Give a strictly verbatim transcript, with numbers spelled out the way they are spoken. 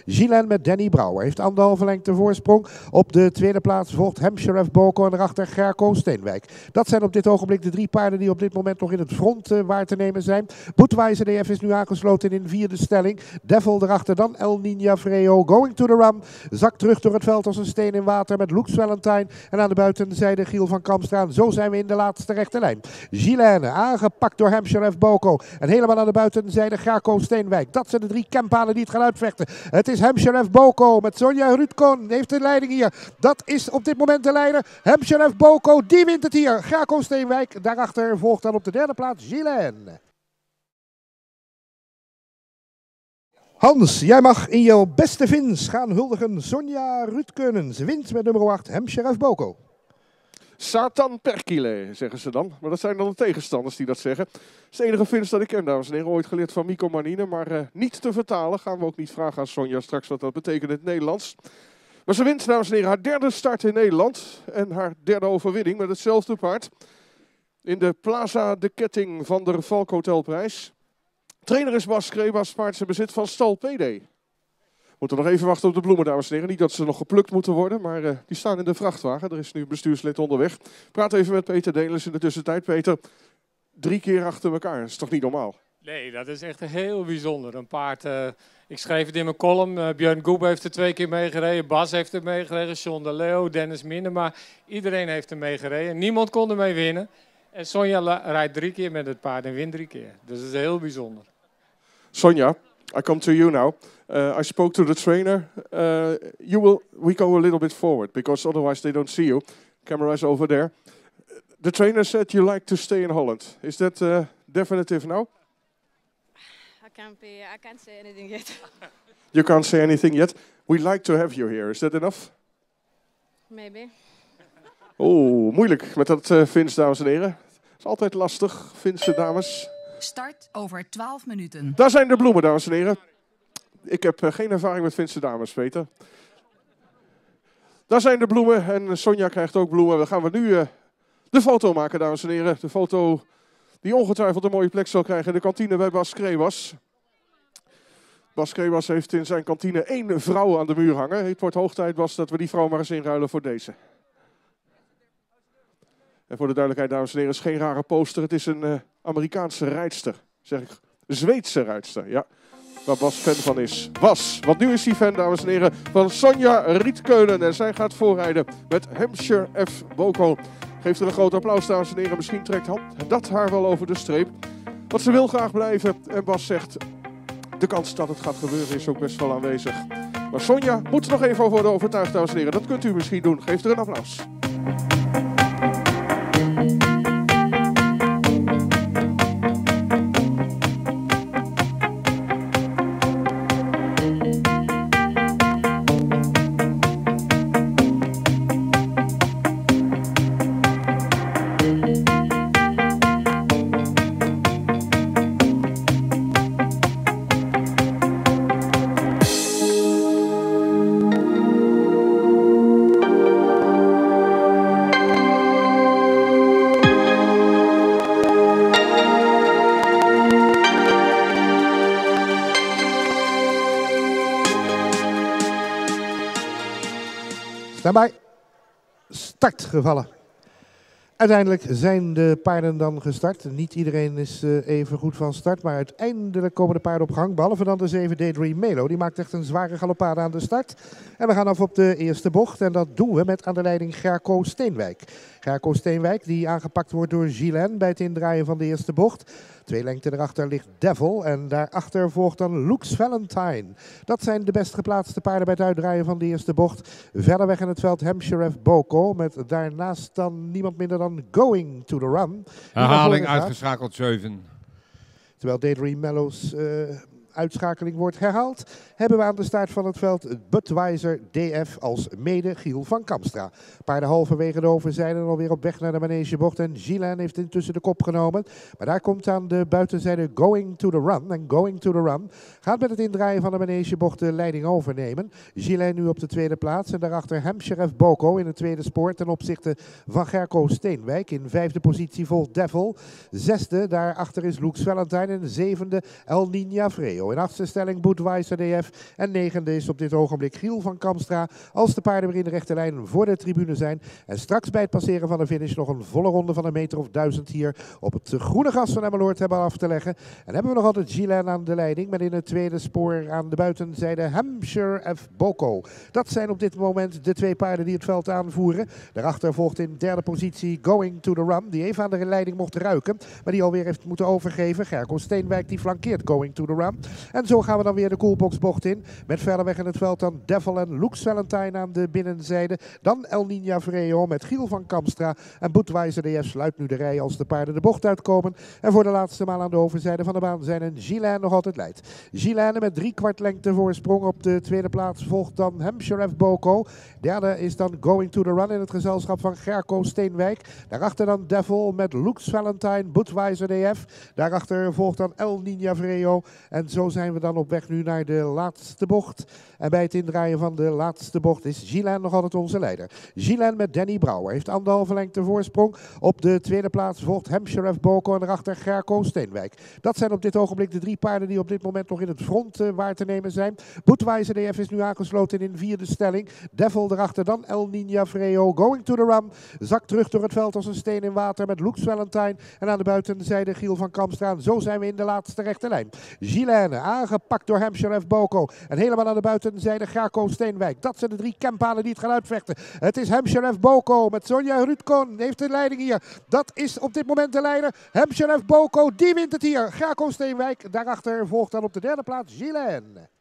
Gilles met Danny Brouwer heeft anderhalve lengte voorsprong. Op de tweede plaats volgt Hampshire F. Boko en daarachter Gerco Steenwijk. Dat zijn op dit ogenblik de drie paarden die op dit moment nog in het front uh, waar te nemen zijn. Budweiser D F is nu aangesloten in vierde stelling. Devil erachter, dan El Niña Freo. Going to the Run. Zakt terug door het veld als een steen in water met Lux Valentine. En aan de buitenzijde Giel van Kamstra. Zo zijn we in de laatste rechte lijn. Gilles aangepakt door Hampshire F. Boko. En helemaal aan de buitenzijde Gerco Steenwijk. Dat zijn de drie kempanen die het gaan uitvechten. Het is Hampshire F. Boko met Sonja Rutkon. Heeft de leiding hier. Dat is op dit moment de leider. Hampshire F. Boko, die wint het hier. Gerco Steenwijk. Daarachter volgt dan op de derde plaats Gilles. Hans, jij mag in jouw beste vins gaan huldigen Sonja Rutkeunen. Ze wint met nummer acht Hampshire F. Boko. Satan per kilo, zeggen ze dan. Maar dat zijn dan de tegenstanders die dat zeggen. Dat is de enige vins dat ik ken, dames en heren. Ooit geleerd van Mico Marnine, maar uh, niet te vertalen. Gaan we ook niet vragen aan Sonja straks wat dat betekent in het Nederlands. Maar ze wint, dames en heren, haar derde start in Nederland. En haar derde overwinning met hetzelfde paard. In de Plaza de Ketting van de Valk Hotelprijs. Trainer is Bas Krebas, paard in bezit van Stal P D. We moeten nog even wachten op de bloemen, dames en heren. Niet dat ze nog geplukt moeten worden, maar uh, die staan in de vrachtwagen. Er is nu een bestuurslid onderweg. Praat even met Peter Delens in de tussentijd. Peter, drie keer achter elkaar, dat is toch niet normaal? Nee, dat is echt heel bijzonder. Een paard, uh, ik schreef het in mijn column. Uh, Björn Goep heeft er twee keer meegereden. Bas heeft er meegereden. John de Leo, Dennis Minema. Iedereen heeft er meegereden. Niemand kon ermee winnen. En Sonja rijdt drie keer met het paard en wint drie keer. Dus dat is heel bijzonder. Sonja, I come to you now. Uh, I spoke to the trainer. Uh, you will, we go a little bit forward because otherwise they don't see you. Camera is over there. The trainer said you like to stay in Holland. Is that uh, definitive now? I can't be. I can't say anything yet. You can't say anything yet. We like to have you here. Is that enough? Maybe. Oh, moeilijk met dat uh, Fins, dames en heren. Het is altijd lastig, Finse dames. Start over twaalf minuten. Daar zijn de bloemen, dames en heren. Ik heb uh, geen ervaring met Finse dames, Peter. Daar zijn de bloemen en Sonja krijgt ook bloemen. Dan gaan we nu uh, de foto maken, dames en heren. De foto die ongetwijfeld een mooie plek zal krijgen in de kantine bij Bas Krebas. Bas Krebas heeft in zijn kantine één vrouw aan de muur hangen. Het wordt hoog tijd, Bas, dat we die vrouw maar eens inruilen voor deze. En voor de duidelijkheid, dames en heren, is geen rare poster. Het is een uh, Amerikaanse rijdster. Zeg ik, een Zweedse rijdster, ja. Waar Bas fan van is. Bas, want nu is hij fan, dames en heren, van Sonja Rutkeunen. En zij gaat voorrijden met Hampshire F. Boko. Geeft er een groot applaus, dames en heren. Misschien trekt dat haar wel over de streep. Want ze wil graag blijven. En Bas zegt, de kans dat het gaat gebeuren is ook best wel aanwezig. Maar Sonja moet er nog even over worden overtuigd, dames en heren. Dat kunt u misschien doen. Geef er een applaus. Daarbij start gevallen. Uiteindelijk zijn de paarden dan gestart. Niet iedereen is uh, even goed van start, maar uiteindelijk komen de paarden op gang. Behalve dan de zeven Daydream Melo. Die maakt echt een zware galoppade aan de start. En we gaan af op de eerste bocht. En dat doen we met aan de leiding Gerco Steenwijk. Gerco Steenwijk die aangepakt wordt door Gilles bij het indraaien van de eerste bocht. Twee lengte erachter ligt Devil en daarachter volgt dan Lux Valentine. Dat zijn de best geplaatste paarden bij het uitdraaien van de eerste bocht. Verder weg in het veld Hampshire F. Boko met daarnaast dan niemand minder dan Going to the Run. Herhaling uitgeschakeld zeven. Terwijl Daydream Mellows uh, uitschakeling wordt herhaald, hebben we aan de start van het veld Budweiser D F als mede Giel van Kamstra. Paarden halverwege de overzijde en alweer op weg naar de manegebocht en Gilles heeft intussen de kop genomen. Maar daar komt aan de buitenzijde Going to the Run. En Going to the Run gaat met het indraaien van de manegebocht de leiding overnemen. Gilles nu op de tweede plaats en daarachter Hampshire F. Boko in het tweede spoor ten opzichte van Gerco Steenwijk. In vijfde positie volgt Devil. Zesde, daarachter is Lux Valentine en zevende El Niña Freo. In achtste stelling Budweiser D F F. En negende is op dit ogenblik Giel van Kamstra. Als de paarden weer in de rechte lijn voor de tribune zijn. En straks bij het passeren van de finish nog een volle ronde van een meter of duizend hier op het groene gras van Emmeloord hebben af te leggen. En hebben we nog altijd Gilles aan de leiding. Met in het tweede spoor aan de buitenzijde Hampshire F. Boko. Dat zijn op dit moment de twee paarden die het veld aanvoeren. Daarachter volgt in derde positie Going to the Run. Die even aan de leiding mocht ruiken. Maar die alweer heeft moeten overgeven. Gerco Steenwijk die flankeert Going to the Run. En zo gaan we dan weer de coolboxbocht in. Met verder weg in het veld dan Devil en Lux Valentine aan de binnenzijde. Dan El Niña Vreo met Giel van Kamstra. En Budweiser D F sluit nu de rij als de paarden de bocht uitkomen. En voor de laatste maal aan de overzijde van de baan zijn een Gilles nog altijd leidt. Gilles met drie kwart lengte voorsprong op de tweede plaats volgt dan Hampshire F. Boko. Derde is dan Going to the Run in het gezelschap van Gerco Steenwijk. Daarachter dan Devil met Lux Valentine, Budweiser D F. Daarachter volgt dan El Niña Vreo. En zo zijn we dan op weg nu naar de laatste bocht. En bij het indraaien van de laatste bocht is Gilles nog altijd onze leider. Gilles met Danny Brouwer heeft anderhalve lengte voorsprong. Op de tweede plaats volgt Hampshire F. Boko en daarachter Gerco Steenwijk. Dat zijn op dit ogenblik de drie paarden die op dit moment nog in het front uh, waar te nemen zijn. Budweiser D F is nu aangesloten in vierde stelling. Devil erachter dan El Niña Vreo. Going to the Run. Zakt terug door het veld als een steen in water met Lux Valentine. En aan de buitenzijde Giel van Kamstra. Zo zijn we in de laatste rechte lijn. Gilles aangepakt door Hampshire F. Boko. En helemaal aan de buitenzijde Gerco Steenwijk. Dat zijn de drie kempanen die het gaan uitvechten. Het is Hampshire F. Boko met Sonja Ruudkon. Heeft de leiding hier. Dat is op dit moment de leider. Hampshire F. Boko, die wint het hier. Gerco Steenwijk. Daarachter volgt dan op de derde plaats Gilles.